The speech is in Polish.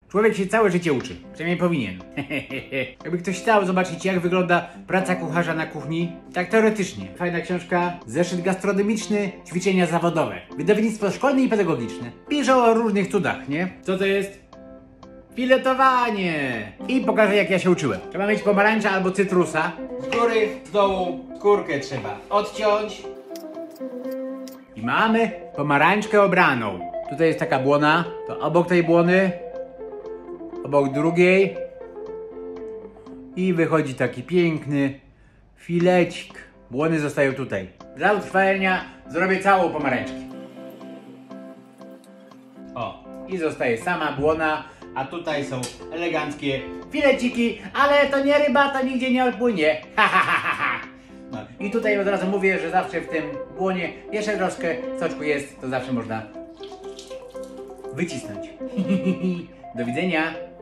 Człowiek się całe życie uczy, przynajmniej powinien. Jakby ktoś chciał zobaczyć, jak wygląda praca kucharza na kuchni, tak teoretycznie. Fajna książka, zeszyt gastronomiczny, ćwiczenia zawodowe. Wydawnictwo szkolne i pedagogiczne. Piszą o różnych cudach, nie? Co to jest? Filetowanie! I pokażę, jak ja się uczyłem. Trzeba mieć pomarańcza albo cytrusa. Z góry, z dołu, skórkę trzeba odciąć. I mamy pomarańczkę obraną. Tutaj jest taka błona, to obok tej błony, obok drugiej i wychodzi taki piękny filecik. Błony zostają tutaj. Dla utrwalenia zrobię całą pomarańczkę. O, i zostaje sama błona, a tutaj są eleganckie fileciki, ale to nie ryba, to nigdzie nie odpłynie. Ha, ha, ha, ha, ha. No. I tutaj od razu mówię, że zawsze w tym błonie jeszcze troszkę soczku jest, to zawsze można wycisnąć. Do widzenia.